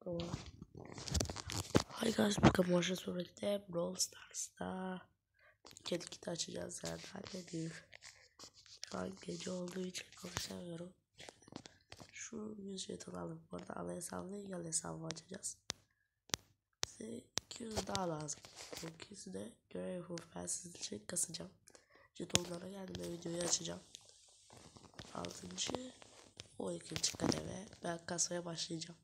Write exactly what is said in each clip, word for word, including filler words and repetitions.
Hi guys, bugün Motion Surret'te Brawl Stars'ta kedi kiti açacağız yani halledeyim. Şu an gece olduğu için konuşamıyorum. Şu yüz jeton alıp burada ana hesabını yan hesabı açacağız. Size iki yüz daha lazım. Bu ikisi de görev yapıp ben sizin için kasacağım. Jetonlara geldim ve videoyu açacağım. altıncı on ikinci kademe ben kasmaya başlayacağım.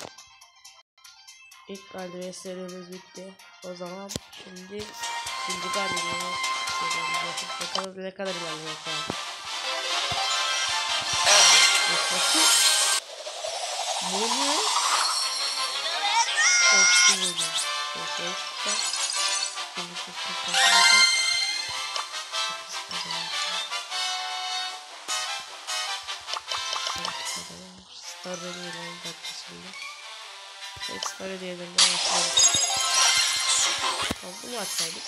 İlk galibiyet serimiz bitti. O zaman şimdi ikinci galibiyet serimiz bakalım ne kadar ilerliyor şu an. Bu ne? Çok iyi. Çok iyi. Starları verelim dakikasında. Ekstra diyelim de başlayalım. Bunu açsaydık.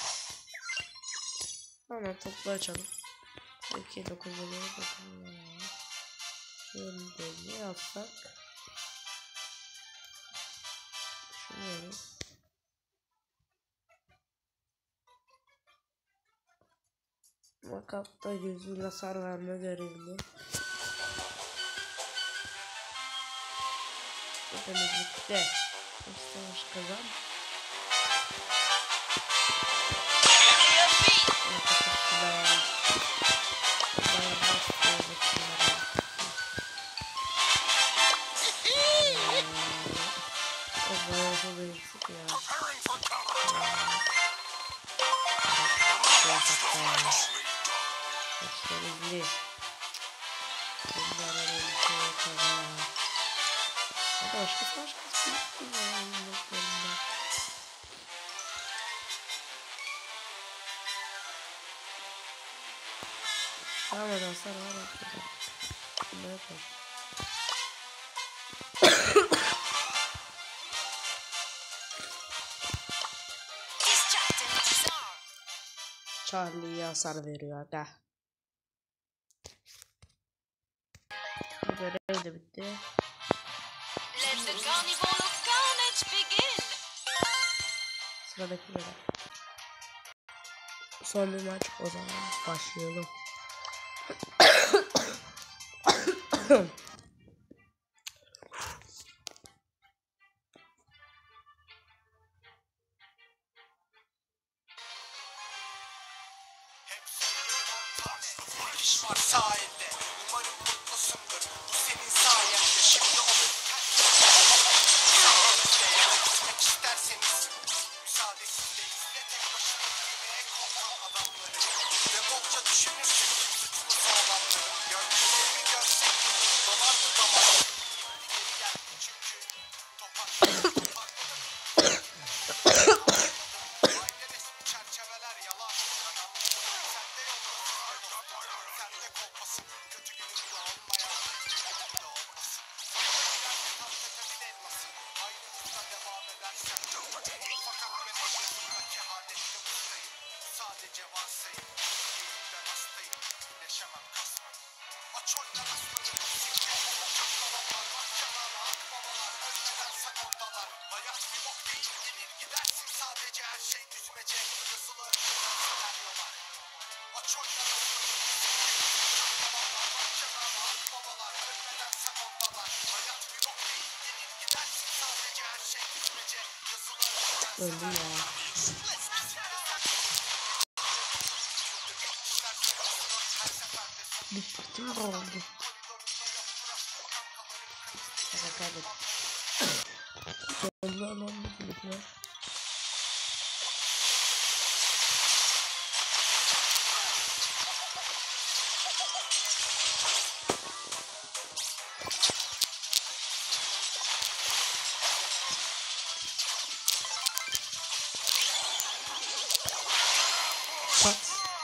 Hemen toplu açalım. iki dokuz oluyor. Şimdi ne yapsak? Düşünüyorum. Makapta yüz bin hasar verme görevli. Temizlikte. Savaş kazan. Başka başka tamam hadi sana var yapacağım. Ne yapalım? Charlie'ye hasar veriyor aga. Bu görev de bitti. Sıradaki görev. Son bir maç, o zaman başlayalım. Var sahilde, umarım mutlusundur. Bu senin sayende. Şimdi o gitmek isterseniz müsaadesizle izle tek başına yürümeye korkan adamları ve bolca düşünürsün suçlu sağlamları. Gördüklerimi görsek dolardı damar. Geri gel çünkü toparladım aile resmi çerçeveler yalan. Sende yok. Sende kolpasın. Kötü günümde olmayan günümde olmasın. Tatlıca bir elması. Aynı hızla devam edersen. Fakat ben elimde kehanette ustayım. Sadece varsayım. Değil ben hastayım. Neşemem kasmam. Aç oynar aslanım. Sikre olacaklar. Mahkemeler, akbabalar. Ölmeden sen oradalar. Hayat bir bok değil. Gelir gidersin sadece her şey düzmece. Yazılı senaryolar. Aç oynar aslanım. Babalar ölmeden sen oradalar. Hayat bir bok değil. Gelir gidersin sadece her şey düzmece. Yazılı öldüm ya. Bittim de oldu. Şaka kaybettim. Öldü alan bir bitmez. Pat.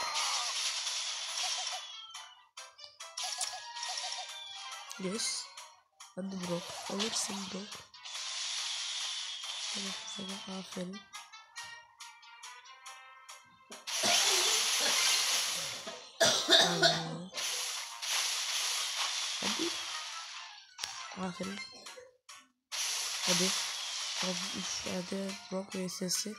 Yes. Hadi bro. Alırsın bro. Evet sana aferin. Hadi. Aferin. Hadi. Abi üç yerde Brock vs'si.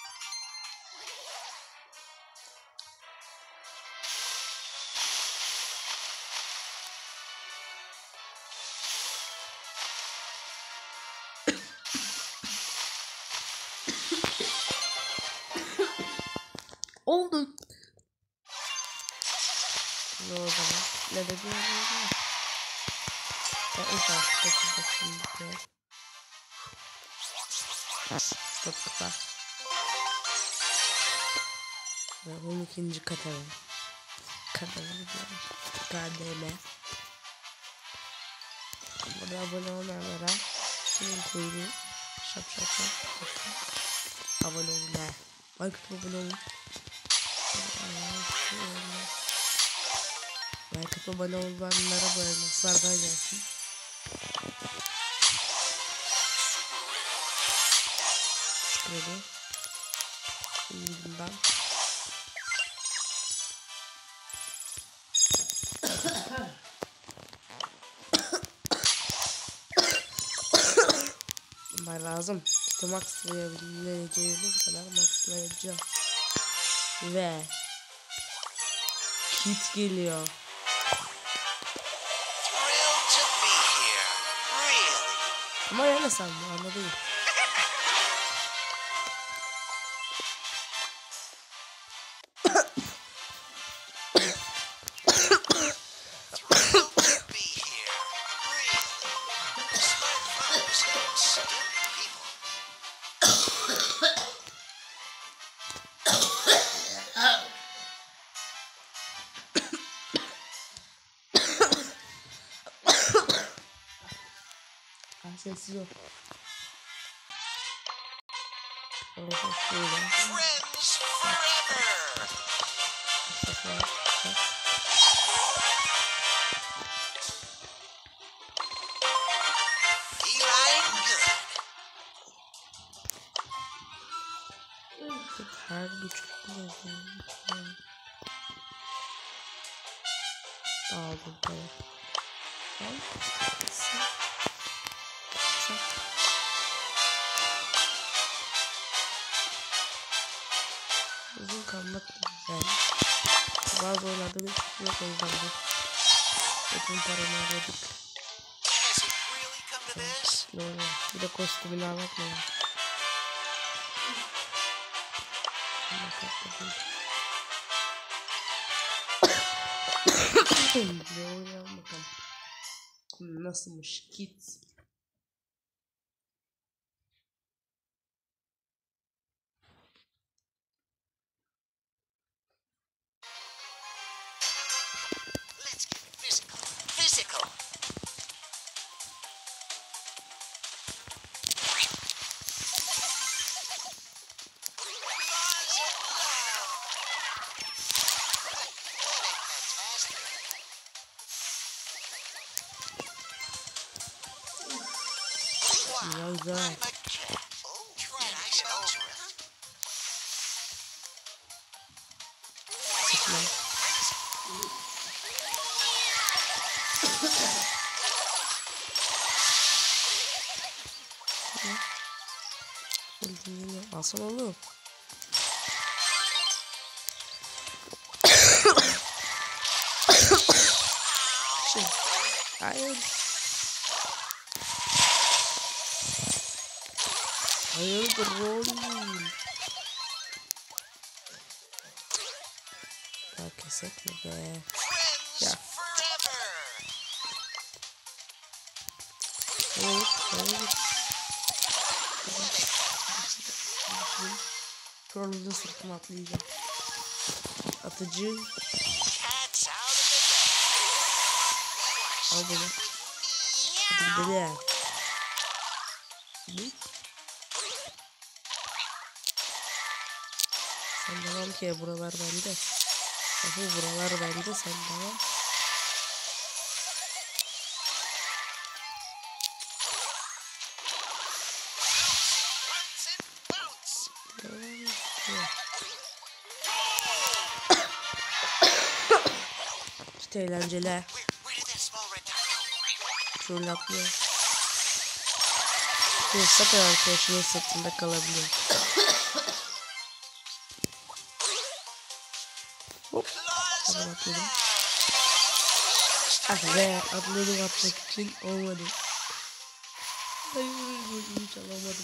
Oldu. Ne o zaman? Ne dedi? Ya ilk artık dokuz Çok kısa. Ve on ikinci kademe. Kademe diyorum. Kademe. Burada abone olanlara kimin kuyruğu şap şap şap. Abone olun he. Like abone olun. Like abone olanlara bu elmaslardan gelsin. Şöyle. Şimdi bundan. Bunlar lazım. Kiti maxlayabileceğimiz kadar maxlayacağım. Ve kit geliyor. Ama öyle sandım, anladın. Sessiz ol. Friends forever. Her güç aldım böyle. Uzun kalmak güzel. Bazı oylarda bir şey yok o yüzden de. Bütün paramı ödedik. Ne oluyor? Bir de kostümünü almak mı? Ne oluyor bakalım. Nasılmış Kids? Let's get physical. Physical. Güzel güzel. Sıkma. Alsana oğlum. Şey. Hayır. Hayırdır oğlum? Ya kesek mi be? Ya. Evet, evet. Trollüzün sırtına atlayacağım. Atıcı. Al bunu. Hadi gidelim. Ne? Sen devam ki buralar bende. Bu buralar bende, sen devam. İşte eğlenceli. Şöyle atlıyor. Bir sakın arkadaşının sırtında kalabiliyor. Hop. Hemen atladım. Ah be, atladım atmak için olmadı. Hayır, hiç alamadım.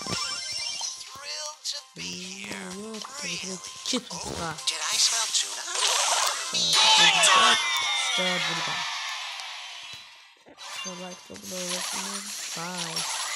Yok, tabii ki de çıt ha. Did I smell tuna? İşte burada. Like, abone olmayı unutmayın. Bye.